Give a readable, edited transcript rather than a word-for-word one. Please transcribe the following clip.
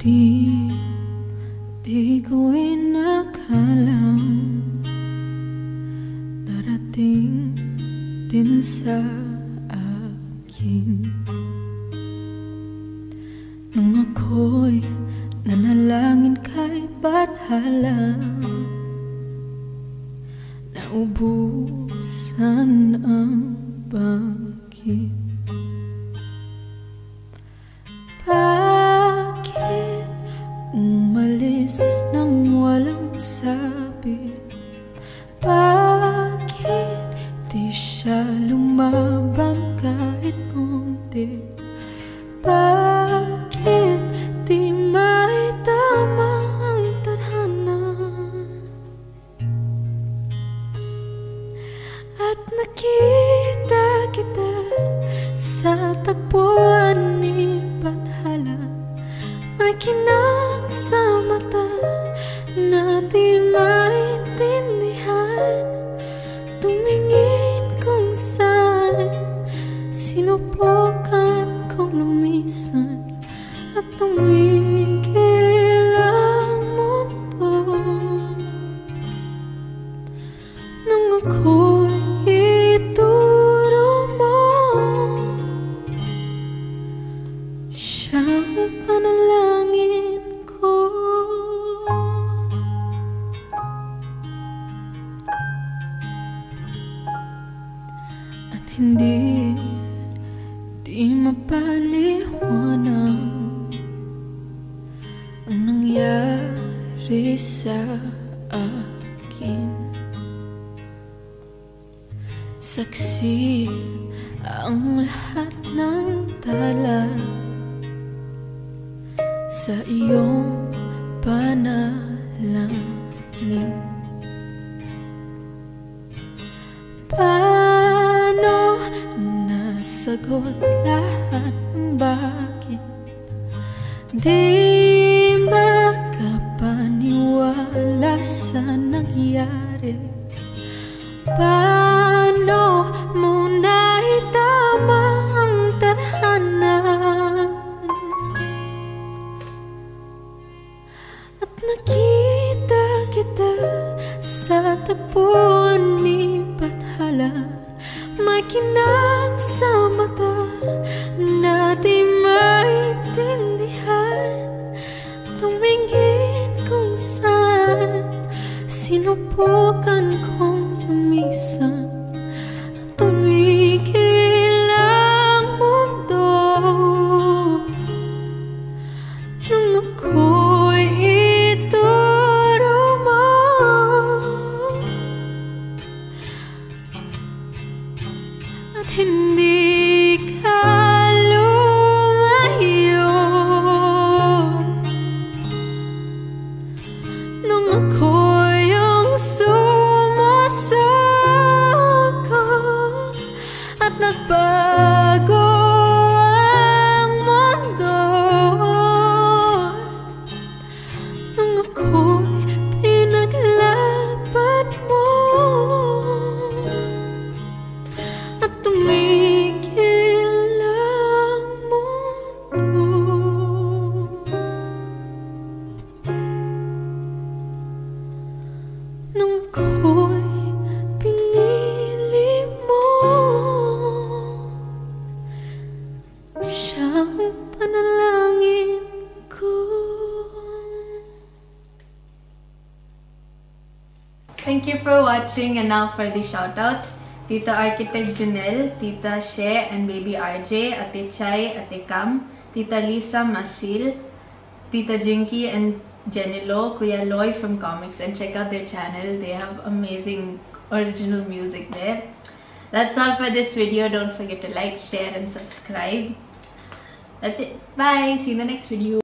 Di ko inakalang darating din sa akin nung ako'y nanalangin kay Bathala. Naubusan ang bakit. Bakit umalis nang walang sabi? Bakit di siya lumaban kahit konti? Bakit di may tama ang tadhana? At nakita kita sa tagpuan ni Bathala. May kinang sa mata na di maintindihan. Tumingin kung saan, sinubukan kong lumisan at tumigil ang mundo. Nung ako'y ituro mo, siyang panalangin ko. At hindi mapaliwanag ang nangyari sa akin. Saksi ang lahat ng tala sa iyong panalangin. Paano nasagot lahat ng bakit? Di makapaniwala sa nangyari. Paano mo naitama ang tadhana? At nakita kita sa tagpuan ni Bathala. May kinang sa mata na di maintindihan. Tumingin kung saan, sinubukan kong lumisan at tumigil ang mundo. Nung ako'y ituro mo, at hindi ka lumayo. Nung ako yung sumusoko at nagbago ang mundo. Nung ako'y pinaglaban mo at tumigil ang mundo. Nung ako'y pinili mo, siyang panalangin ko. Thank you for watching, and now for the shoutouts. Tita Architect Janelle, Tita She and Baby RJ, Ate Chay, Ate Cam, Tita Lisa Masil, Tita Jinky and Jenilo, Kuya Loy from Comics, and check out their channel. They have amazing original music there. That's all for this video. Don't forget to like, share and subscribe. That's it. Bye. See you in the next video.